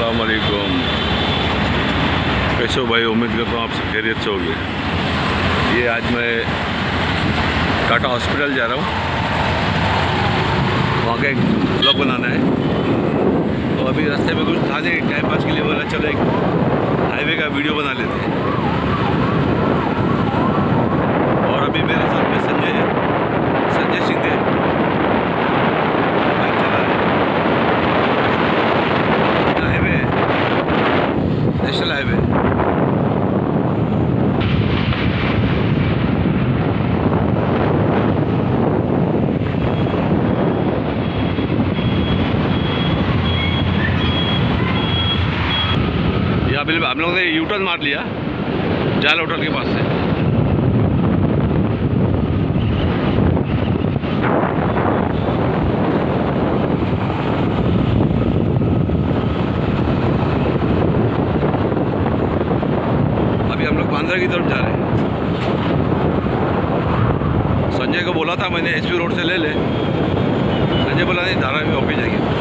अस्सलाम वालेकुम। कैसे हो भाई? उम्मीद करता हूँ आप सब खैरियत से होगे। ये आज मैं टाटा हॉस्पिटल जा रहा हूँ, वहाँ का एक ब्लॉग बनाना है। तो अभी रास्ते में कुछ था नहीं, टाइम पास के लिए बोला चलो एक हाईवे का वीडियो बना लेते हैं। और अभी मेरे साथ में संजय सिंह है, बाइक चला रहे हैं। हाईवे है, नेशनल हाईवे। अभी हम लोगों ने यू टर्न मार लिया जाल होटल के पास से। अभी हम लोग बांद्रा की तरफ जा रहे हैं। संजय को बोला था मैंने एसपी रोड से ले ले, संजय बोला नहीं धारावी वापस जाएंगे।